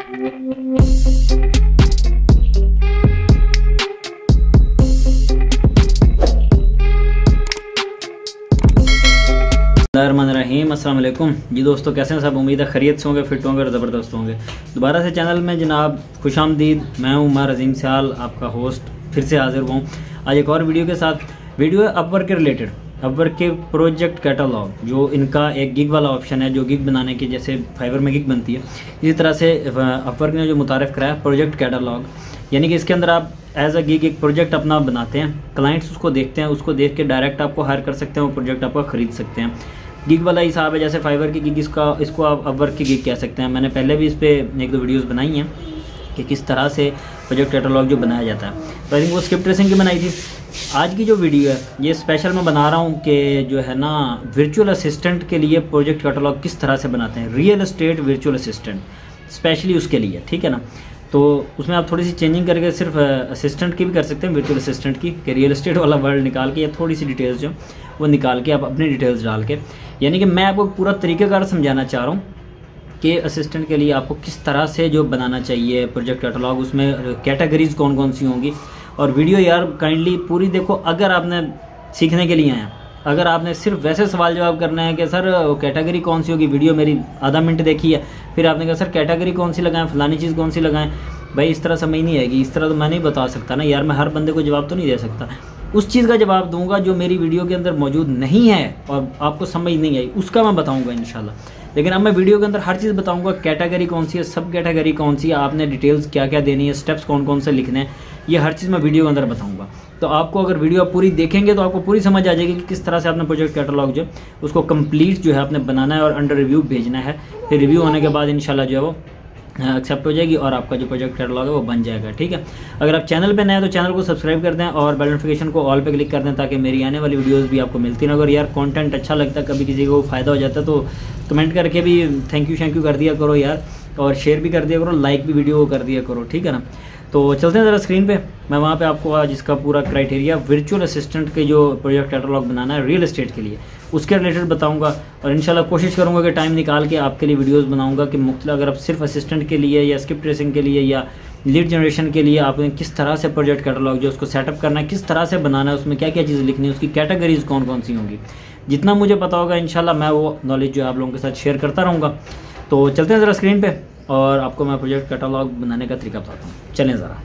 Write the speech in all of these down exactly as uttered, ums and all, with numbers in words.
रहीम अस्सलाम वालेकुम जी दोस्तों, कैसे हैं सब। उम्मीद है खैरियत से होंगे, फिट होंगे और ज़बरदस्त होंगे। दोबारा से चैनल में जनाब खुशामदीद। मैं हूं उमर अजीम सियाल, आपका होस्ट, फिर से हाजिर हुआ हूं आज एक और वीडियो के साथ। वीडियो है अपवर्क के रिलेटेड, अपवर्क के प्रोजेक्ट कैटलॉग, जो इनका एक गिग वाला ऑप्शन है, जो गिग बनाने की जैसे फाइवर में गिग बनती है, इसी तरह से अपवर्क ने जो मुतारिफ कराया प्रोजेक्ट कैटलॉग, यानी कि इसके अंदर आप एज अ गिग एक प्रोजेक्ट अपना बनाते हैं, क्लाइंट्स उसको देखते हैं, उसको देख के डायरेक्ट आपको हायर कर सकते हैं, वो प्रोजेक्ट आपका ख़रीद सकते हैं। गिग वाला हिसाब है, जैसे फाइवर की गिग, इसका इसको आप अपवर्क की गिग कह सकते हैं। मैंने पहले भी इस पर एक दो वीडियोस बनाई हैं कि किस तरह से प्रोजेक्ट कैटलॉग जो बनाया जाता है। तो आई थिंक वो स्क्रिप्ट ट्रेसिंग की बनाई थी। आज की जो वीडियो है ये स्पेशल मैं बना रहा हूँ कि जो है ना वर्चुअल असिस्टेंट के लिए प्रोजेक्ट कैटलॉग किस तरह से बनाते हैं, real estate virtual assistant specially उसके लिए, ठीक है ना। तो उसमें आप थोड़ी सी चेंजिंग करके सिर्फ असिस्टेंट की भी कर सकते हैं, वर्चुअल असिस्टेंट की, कि रियल एस्टेट वाला वर्ड निकाल के या थोड़ी सी डिटेल्स जो वो निकाल के आप अपनी डिटेल्स डाल के, यानी कि मैं आपको पूरा तरीक़ाकार समझाना चाह रहा हूँ कि असिस्टेंट के लिए आपको किस तरह से जो बनाना चाहिए प्रोजेक्ट कैटलॉग, उसमें कैटेगरीज कौन कौन सी होंगी। और वीडियो यार काइंडली पूरी देखो। अगर आपने सीखने के लिए आया, अगर आपने सिर्फ वैसे सवाल जवाब करना है कि सर कैटेगरी कौन सी होगी, वीडियो मेरी आधा मिनट देखी है, फिर आपने कहा सर कैटेगरी कौन सी लगाएं, फलानी चीज़ कौन सी लगाएं, भाई इस तरह समझ नहीं आएगी। इस तरह तो मैं नहीं बता सकता ना यार, मैं हर बंदे को जवाब तो नहीं दे सकता। उस चीज़ का जवाब दूंगा जो मेरी वीडियो के अंदर मौजूद नहीं है और आपको समझ नहीं आई, उसका मैं बताऊंगा इंशाल्लाह। लेकिन अब मैं वीडियो के अंदर हर चीज़ बताऊंगा, कैटेगरी कौन सी है, सब कैटेगरी कौन सी है, आपने डिटेल्स क्या क्या देनी है, स्टेप्स कौन कौन से लिखने हैं, ये हर चीज़ मैं वीडियो के अंदर बताऊंगा। तो आपको अगर वीडियो आप पूरी देखेंगे तो आपको पूरी समझ आ जाएगी कि किस तरह से आपने प्रोजेक्ट कैटलॉग जो उसको कंप्लीट जो है आपने बनाना है और अंडर रिव्यू भेजना है। फिर रिव्यू होने के बाद इंशाल्लाह जो है वो एक्सेप्ट हो जाएगी और आपका जो प्रोजेक्ट कैटलॉग है वो बन जाएगा, ठीक है। अगर आप चैनल पे नए हैं तो चैनल को सब्सक्राइब कर दें और बेल नोटिफिकेशन को ऑल पे क्लिक कर दें, ताकि मेरी आने वाली वीडियोस भी आपको मिलती रहें। अगर यार कंटेंट अच्छा लगता है, कभी किसी को फ़ायदा हो जाता है, तो कमेंट करके भी थैंक यू थैंक यू कर दिया करो यार, और शेयर भी कर दिया करो, लाइक भी वीडियो कर दिया करो, ठीक है ना। तो चलते हैं ज़रा स्क्रीन पे। मैं वहाँ पे आपको आज इसका पूरा क्राइटेरिया वर्चुअल असिस्टेंट के जो प्रोजेक्ट कैटलॉग बनाना है रियल एस्टेट के लिए, उसके रिलेटेड बताऊंगा। और इंशाल्लाह कोशिश करूंगा कि टाइम निकाल के आपके लिए वीडियोस बनाऊंगा कि मुख्तलिफ, अगर आप सिर्फ असिस्टेंट के लिए या स्क्रिप्ट ट्रेसिंग के लिए या लीड जनरेशन के लिए आपने किस तरह से प्रोजेक्ट कैटलॉग जो उसको सेटअप करना है, किस तरह से बनाना है, उसमें क्या क्या चीज़ें लिखनी है, उसकी कैटेगरीज कौन कौन सी होंगी, जितना मुझे पता होगा इंशाल्लाह मैं वो नॉलेज जो है आप लोगों के साथ शेयर करता रहूँगा। तो चलते हैं ज़रा स्क्रीन पर और आपको मैं प्रोजेक्ट कैटलॉग बनाने का तरीका बताता हूँ। चलें ज़रा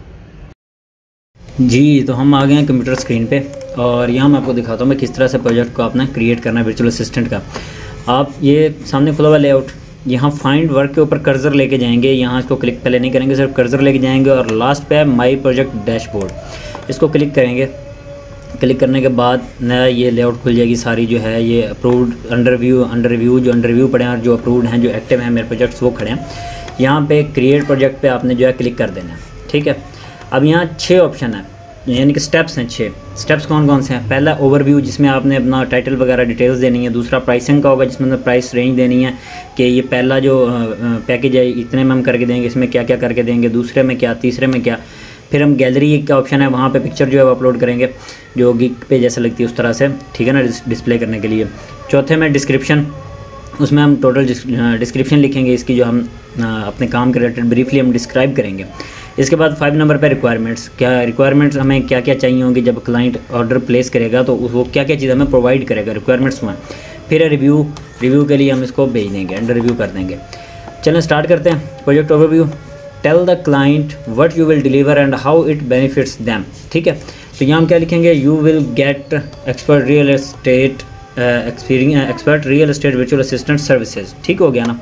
जी। तो हम आ गए हैं कंप्यूटर स्क्रीन पे और यहाँ मैं आपको दिखाता हूँ मैं किस तरह से प्रोजेक्ट को आपने क्रिएट करना है वर्चुअल असिस्टेंट का। आप ये सामने खुला हुआ लेआउट, यहाँ फाइंड वर्क के ऊपर कर्सर लेके जाएंगे, यहाँ इसको क्लिक पहले नहीं करेंगे, सिर्फ कर्सर लेके जाएंगे और लास्ट पे है माई प्रोजेक्ट डैशबोर्ड, इसको क्लिक करेंगे। क्लिक करने के बाद नया ये लेआउट खुल जाएगी सारी, जो है ये approved, under view, under review, जो अंडर रिव्यू पड़े हैं और जो अप्रूव्ड हैं, जो एक्टिव हैं मेरे प्रोजेक्ट्स वो खड़े हैं। यहाँ पे क्रिएट प्रोजेक्ट पे आपने जो है क्लिक कर देना है, ठीक है। अब यहाँ छः ऑप्शन है, यानी कि स्टेप्स हैं छः। स्टेप्स कौन कौन से हैं? पहला ओवरव्यू, जिसमें आपने अपना टाइटल वगैरह डिटेल्स देनी है। दूसरा प्राइसिंग का होगा, जिसमें प्राइस रेंज देनी है कि ये पहला जो पैकेज है इतने में हम करके देंगे, इसमें क्या क्या करके देंगे, दूसरे में क्या, तीसरे में क्या। फिर हम गैलरी का ऑप्शन है, वहाँ पे पिक्चर जो है वो अपलोड करेंगे जो गिग पे जैसे लगती है उस तरह से, ठीक है ना, डिस्प्ले करने के लिए। चौथे में डिस्क्रिप्शन, उसमें हम टोटल डिस्क्रिप्शन लिखेंगे इसकी, जो हम अपने काम के रिलेटेड ब्रीफली हम डिस्क्राइब करेंगे। इसके बाद फाइव नंबर पे रिक्वायरमेंट्स, क्या रिक्वायरमेंट्स हमें क्या क्या चाहिए होंगी जब क्लाइंट ऑर्डर प्लेस करेगा, तो वो क्या क्या चीज़ हमें प्रोवाइड करेगा, रिक्वायरमेंट्स में। फिर रिव्यू, रिव्यू के लिए हम इसको भेज देंगे, अंडर रिव्यू कर देंगे। चलें स्टार्ट करते हैं। Project overview, tell the client what you will deliver and how it benefits them, ठीक है। तो यहाँ हम क्या लिखेंगे, you will get expert real estate experience expert real estate virtual assistant services, ठीक हो गया ना।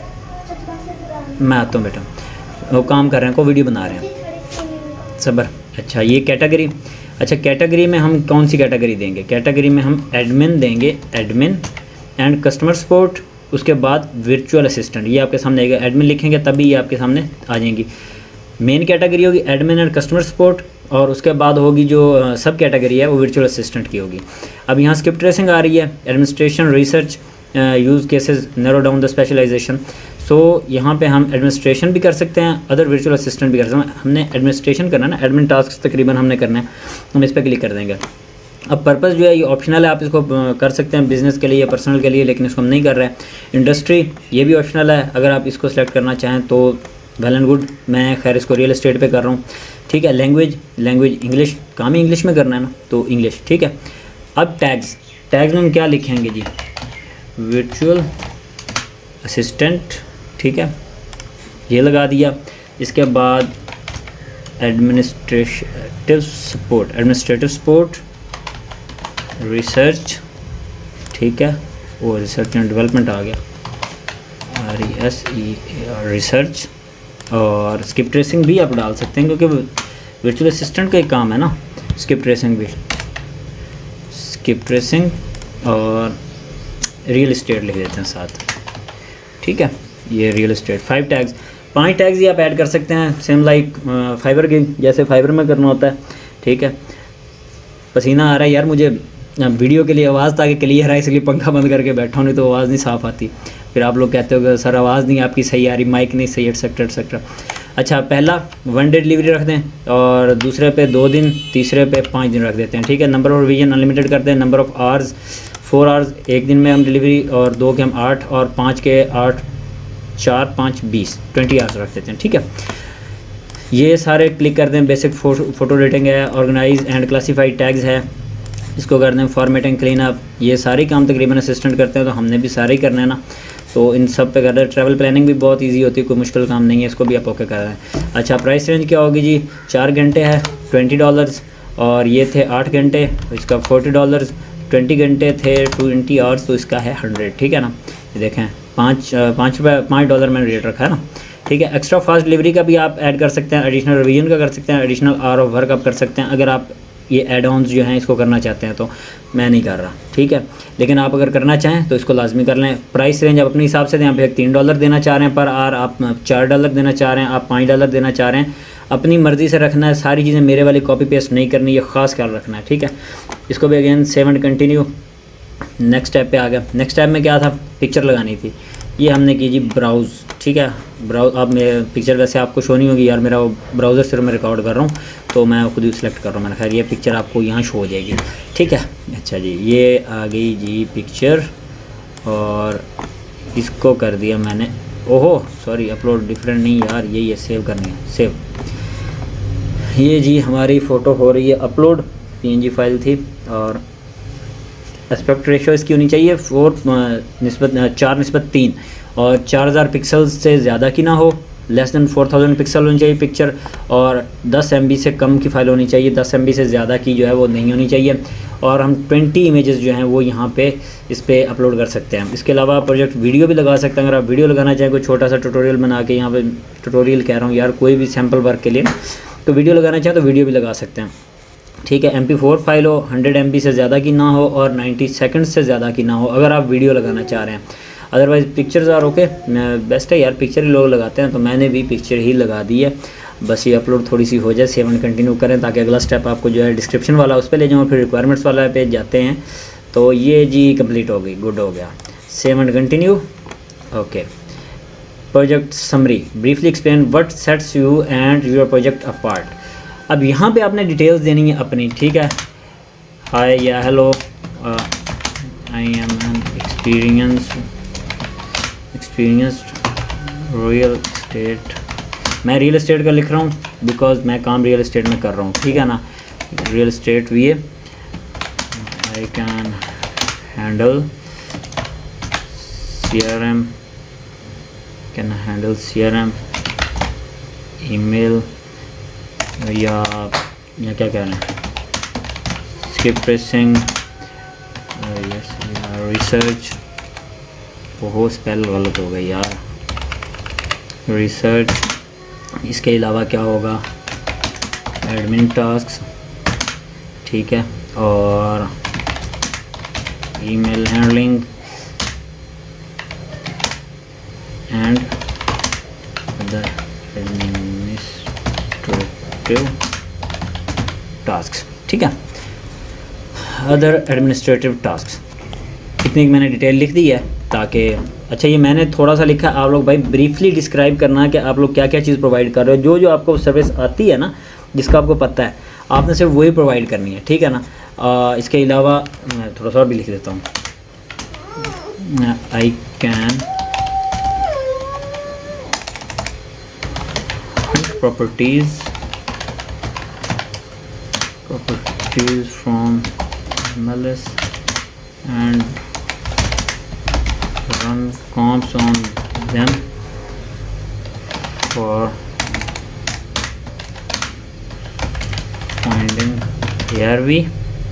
मैं आता हूँ बेटा, वो काम कर रहे हैं, को वीडियो बना रहे हैं, सबर। अच्छा ये कैटेगरी, अच्छा कैटेगरी में हम कौन सी कैटेगरी देंगे? कैटेगरी में हम एडमिन देंगे, एडमिन एंड कस्टमर सपोर्ट, उसके बाद वर्चुअल असिस्टेंट। ये आपके सामने आएगा, एडमिन लिखेंगे तभी ये आपके सामने आ जाएंगी। मेन कैटेगरी होगी एडमिन एंड कस्टमर सपोर्ट, और उसके बाद होगी जो सब कैटेगरी है वो वर्चुअल असिस्टेंट की होगी। अब यहाँ स्क्रिप्ट ट्रेसिंग आ रही है, administration, research, use cases, narrow down the specialization. So यहाँ पे हम एडमिनिस्ट्रेशन भी कर सकते हैं, अदर वर्चुअल असिस्टेंट भी कर सकते हैं। हमने एडमिनिस्ट्रेशन करना है ना, एडमिन टास्क तकरीबन हमने करना है, हम इस पर क्लिक कर देंगे। अब पर्पस जो है ये ऑप्शनल है, आप इसको कर सकते हैं बिज़नेस के लिए या पर्सनल के लिए, लेकिन इसको हम नहीं कर रहे हैं। इंडस्ट्री ये भी ऑप्शनल है, अगर आप इसको सेलेक्ट करना चाहें तो वेल एंड गुड, मैं खैर इसको रियल एस्टेट पे कर रहा हूँ, ठीक है। लैंग्वेज लैंग्वेज इंग्लिश, काम ही इंग्लिश में करना है ना, तो इंग्लिश, ठीक है। अब टैग्स, टैग्स में हम क्या लिखेंगे जी, वर्चुअल असिस्टेंट, ठीक है, ये लगा दिया। इसके बाद administrative support, administrative support, research, ठीक है, वो रिसर्च एंड डेवलपमेंट आ गया, R E S E research. और स्किप ट्रेसिंग भी आप डाल सकते हैं क्योंकि वर्चुअल असिस्टेंट का एक काम है ना, स्किप ट्रेसिंग भी, स्किप ट्रेसिंग और रियल एस्टेट लिख देते हैं साथ, ठीक है। ये रियल एस्टेट, फाइव टैग्स, पांच टैग्स ही आप ऐड कर सकते हैं, सेम लाइक फाइबर के जैसे फाइबर में करना होता है, ठीक है। पसीना आ रहा है यार मुझे वीडियो के लिए, आवाज़ ताकि क्लियर है, इसलिए पंखा बंद करके बैठा हूँ, नहीं तो आवाज़ नहीं साफ़ आती। फिर आप लोग कहते हो कि सर आवाज़ नहीं आपकी सही आ रही, माइक नहीं सही, एटसेट्रा एटसेट्रा। अच्छा, पहला वन डे डिलीवरी रख दें, और दूसरे पे दो दिन, तीसरे पे पाँच दिन रख देते हैं, ठीक है। नंबर ऑफ रिवीजन अनलिमिटेड करते हैं, number of hours four hours, एक दिन में हम डिलीवरी, और दो के हम आठ, और पाँच के आठ, चार पाँच बीस, ट्वेंटी आवर्स रख देते हैं, ठीक है। ये सारे क्लिक कर दें, बेसिक फ़ोटो रेटिंग है, ऑर्गेनाइज एंड क्लासीफाइड टैग्स है, इसको कर दें, फॉर्मेटिंग, क्लीन अप, ये सारे काम तकरीबन असिस्टेंट करते हैं, तो हमने भी सारे ही करना है ना, तो इन सब पे कर रहे हैं। ट्रैवल प्लानिंग भी बहुत इजी होती है, कोई मुश्किल काम नहीं है, इसको भी आप ओके कर रहे हैं। अच्छा, प्राइस रेंज क्या होगी जी, चार घंटे है ट्वेंटी डॉलर्स, और ये थे आठ घंटे, इसका फोर्टी डॉलर्स, ट्वेंटी घंटे थे ट्वेंटी आवर्स, तो इसका है हंड्रेड, ठीक है ना। ये देखें, पाँच पाँच रुपये पाँच डॉलर मैंने रेट रखा है ना, ठीक है। एक्स्ट्रा फास्ट डिलीवरी का भी आप ऐड कर सकते हैं, एडिशनल रिवीजन का कर सकते हैं, एडिशनल आवर ऑफ वर्क आप कर सकते हैं, अगर आप ये एड ऑन्स जो हैं इसको करना चाहते हैं, तो मैं नहीं कर रहा, ठीक है। लेकिन आप अगर करना चाहें तो इसको लाजमी कर लें। प्राइस रेंज आप अपने हिसाब से दें, आप एक तीन डॉलर देना चाह रहे हैं पर आर, आप चार डॉलर देना चाह रहे हैं, आप पाँच डॉलर देना चाह रहे हैं, अपनी मर्ज़ी से रखना है, सारी चीज़ें मेरे वाली कॉपी पेस्ट नहीं करनी, ये ख़ास ख्याल रखना है, ठीक है। इसको भी again save and continue, next step पे आ गया। नेक्स्ट स्टेप में क्या था, पिक्चर लगानी थी, ये हमने की जी ब्राउज़, ठीक है। ब्राउज, अब मेरे पिक्चर वैसे आपको शो नहीं होगी यार, मेरा वो ब्राउज़र सिर्फ मैं रिकॉर्ड कर रहा हूँ, तो मैं खुद ही सिलेक्ट कर रहा हूँ, मैंने खैर ये पिक्चर आपको यहाँ शो हो जाएगी, ठीक है। अच्छा जी, ये आ गई जी पिक्चर, और इसको कर दिया मैंने, ओहो सॉरी, अपलोड डिफरेंट नहीं यार, ये ये सेव करनी है, सेव। ये जी हमारी फ़ोटो हो रही है अपलोड, पीएनजी फाइल थी, और एस्पेक्ट रेशो इसकी होनी चाहिए फोर निस्बत चार निस्बत तीन, और चार हज़ार पिक्सल्स से ज़्यादा की ना हो, less than four thousand pixel होनी चाहिए पिक्चर, और दस एम बी से कम की फ़ाइल होनी चाहिए, दस एम बी से ज़्यादा की जो है वो नहीं होनी चाहिए, और हम ट्वेंटी इमेजेस जो हैं वो यहाँ पे इस पर अपलोड कर सकते हैं। इसके अलावा प्रोजेक्ट वीडियो भी लगा सकते हैं, अगर आप वीडियो लगाना चाहें, कोई छोटा सा ट्यूटोरियल बना के, यहाँ पे ट्यूटोरियल कह रहा हूँ यार, कोई भी सैम्पल वर्क के लिए, तो वीडियो लगाना चाहें तो वीडियो भी लगा सकते हैं, ठीक है। एम पी फोर फाइल हो, हंड्रेड एम बी से ज़्यादा की ना हो, और नाइन्टी सेकंड से ज़्यादा की ना हो, अगर आप वीडियो लगाना चाह रहे हैं। Otherwise pictures are okay, best है यार, पिक्चर ही लोग लगाते हैं, तो मैंने भी पिक्चर ही लगा दी है। बस ये अपलोड थोड़ी सी हो जाए, सेव एंड कंटिन्यू करें, ताकि अगला स्टेप आपको जो है डिस्क्रिप्शन वाला उस पर ले जाऊँ, फिर रिक्वायरमेंट्स वाला पेज जाते हैं, तो ये जी कंप्लीट हो गई, गुड हो गया, save and continue, okay. Project summary, briefly explain what sets you and your project apart. अब यहाँ पे आपने डिटेल्स देनी है अपनी, ठीक है। हाय या hello, I am an experience experienced real estate, मैं रियल एस्टेट का लिख रहा हूँ बिकॉज मैं काम रियल एस्टेट में कर रहा हूँ, ठीक है ना। Real estate we I can handle C R M, can handle C R M, email, या या क्या कह रहे हैं, स्किप ट्रेसिंग, यस, रिसर्च, ओहो स्पेल गलत हो गई यार, रिसर्च। इसके अलावा क्या होगा, एडमिन टास्क, ठीक है, और email handling and other administrative task, ठीक है, अदर एडमिनिस्ट्रेटिव टास्क। इतनी मैंने डिटेल लिख दी है ताकि, अच्छा ये मैंने थोड़ा सा लिखा, आप लोग भाई ब्रीफली डिस्क्राइब करना है कि आप लोग क्या क्या चीज़ प्रोवाइड कर रहे हो, जो जो आपको सर्विस आती है ना, जिसका आपको पता है, आपने सिर्फ वही प्रोवाइड करनी है, ठीक है ना। आ, इसके अलावा मैं थोड़ा सा और भी लिख देता हूँ, I can properties properties from M L S and run comps on them for finding A R V.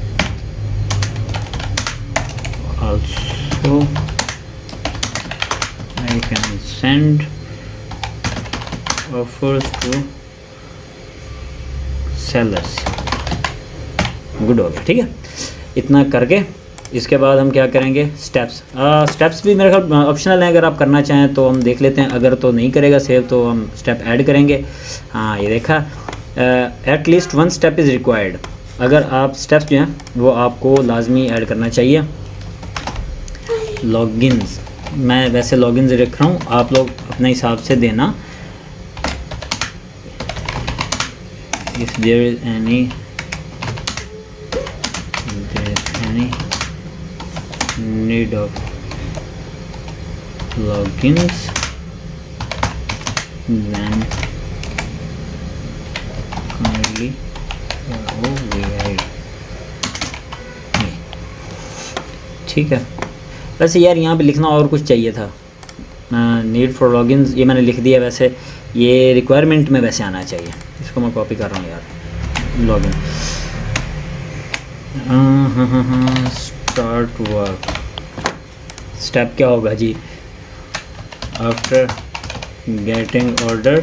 Also I can send offers to sellers. Good हो गया, ठीक है। इतना करके इसके बाद हम क्या करेंगे, स्टेप्स स्टेप्स भी मेरे ख्याल ऑप्शनल हैं, अगर आप करना चाहें तो हम देख लेते हैं, अगर तो नहीं करेगा सेव तो हम स्टेप ऐड करेंगे। हाँ ये देखा, at least one step is required, अगर आप स्टेप्स जो हैं वो आपको लाजमी ऐड करना चाहिए। लॉगिन्स, मैं वैसे लॉगिन्स रख रहा हूँ, आप लोग अपने हिसाब से देना। If there is any need of logins then kindly provide। ठीक है, वैसे यार यहाँ पे लिखना और कुछ चाहिए था, नीड फॉर लॉगिन्स ये मैंने लिख दिया, वैसे ये रिक्वायरमेंट में वैसे आना चाहिए, इसको मैं कॉपी कर रहा हूँ यार। लॉगिन हाँ हाँ हाँ हाँ स्टार्ट वर्क। स्टेप क्या होगा जी, after getting order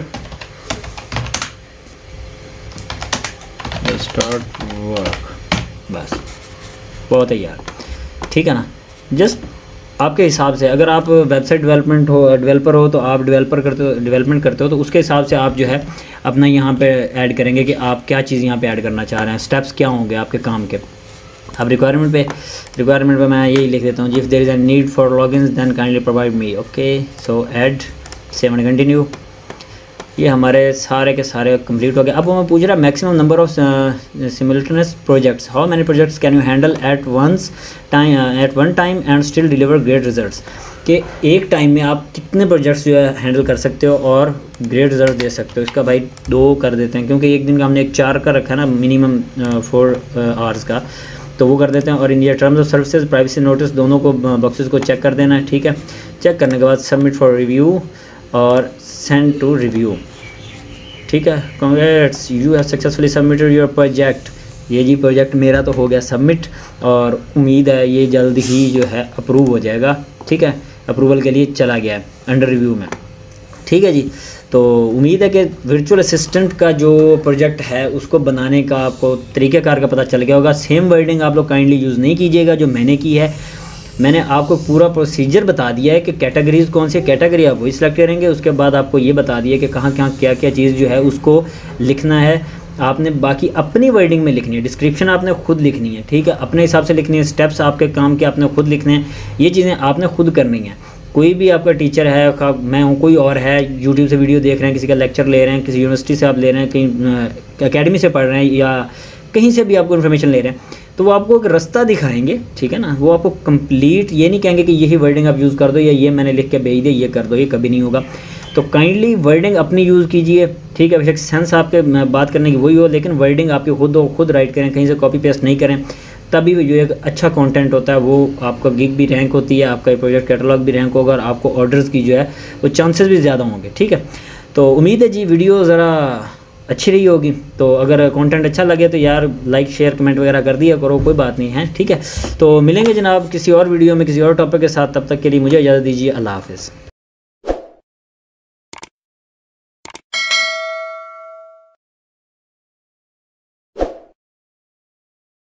start work, बस बहुत है यार, ठीक है ना। जस्ट आपके हिसाब से, अगर आप वेबसाइट डेवलपमेंट हो डेवलपर हो तो आप डेवलपर करते हो डेवलपमेंट करते हो तो उसके हिसाब से आप जो है अपना यहाँ पे ऐड करेंगे कि आप क्या चीज़ यहाँ पे ऐड करना चाह रहे हैं, स्टेप्स क्या होंगे आपके काम के। अब रिक्वायरमेंट पे रिक्वायरमेंट पे मैं यही लिख देता हूँ, if there is a need for logins then kindly provide me. Okay so add save and continue. ये हमारे सारे के सारे कंप्लीट हो गए। अब वो मैं पूछ रहा maximum number of simultaneous projects, how many projects can you handle at once time at one time and still deliver great results, कि एक टाइम में आप कितने प्रोजेक्ट्स जो है हैंडल कर सकते हो और ग्रेट रिजल्ट दे सकते हो। इसका भाई दो कर देते हैं, क्योंकि एक दिन का हमने एक चार का रखा है ना, मिनिमम फोर आवर्स का, तो वो कर देते हैं। और इन terms of services privacy notice दोनों को बॉक्सेस को चेक कर देना है, ठीक है। चेक करने के बाद सबमिट फॉर रिव्यू और सेंड टू रिव्यू, ठीक है। Congrats you have successfully submitted your project. ये जी प्रोजेक्ट मेरा तो हो गया सबमिट, और उम्मीद है ये जल्द ही जो है अप्रूव हो जाएगा, ठीक है। अप्रूवल के लिए चला गया है अंडर रिव्यू में, ठीक है जी। तो उम्मीद है कि वर्चुअल असिस्टेंट का जो प्रोजेक्ट है उसको बनाने का आपको तरीक़ाकार का पता चल गया होगा। सेम वर्डिंग आप लोग काइंडली यूज़ नहीं कीजिएगा जो मैंने की है। मैंने आपको पूरा प्रोसीजर बता दिया है कि कैटेगरीज़ कौन सी कैटेगरी आप वही सिलेक्ट करेंगे, उसके बाद आपको ये बता दिया कि कहाँ कहाँ क्या क्या चीज़ जो है उसको लिखना है आपने। बाकी अपनी वर्डिंग में लिखनी है, डिस्क्रिप्शन आपने खुद लिखनी है, ठीक है, अपने हिसाब से लिखनी है। स्टेप्स आपके काम के आपने खुद लिखने हैं, ये चीज़ें आपने खुद करनी है। कोई भी आपका टीचर है, मैं हूँ, कोई और है, यूट्यूब से वीडियो देख रहे हैं, किसी का लेक्चर ले रहे हैं, किसी यूनिवर्सिटी से आप ले रहे हैं, कहीं एकेडमी से पढ़ रहे हैं या कहीं से भी आपको इन्फॉर्मेशन ले रहे हैं, तो वो आपको एक रास्ता दिखाएंगे, ठीक है ना। वो आपको कंप्लीट ये नहीं कहेंगे कि यही वर्डिंग आप यूज़ कर दो या ये मैंने लिख के भेज दिया ये कर दो, ये कभी नहीं होगा। तो काइंडली वर्डिंग अपनी यूज़ कीजिए, ठीक है। बेशक सेंस आपके बात करने की वही हो, लेकिन वर्डिंग आपकी खुद हो, खुद राइट करें, कहीं से कॉपी पेस्ट नहीं करें, तभी जो एक अच्छा कंटेंट होता है वो आपका गिग भी रैंक होती है, आपका प्रोजेक्ट कैटलॉग भी रैंक होगा और आपको ऑर्डर्स की जो है वो चांसेस भी ज़्यादा होंगे, ठीक है। तो उम्मीद है जी वीडियो ज़रा अच्छी रही होगी। तो अगर कंटेंट अच्छा लगे तो यार लाइक शेयर कमेंट वगैरह कर दिया करो, कोई बात नहीं है, ठीक है। तो मिलेंगे जनाब किसी और वीडियो में किसी और टॉपिक के साथ, तब तक के लिए मुझे इजाज़त दीजिए, अल्लाह हाफ़िज़।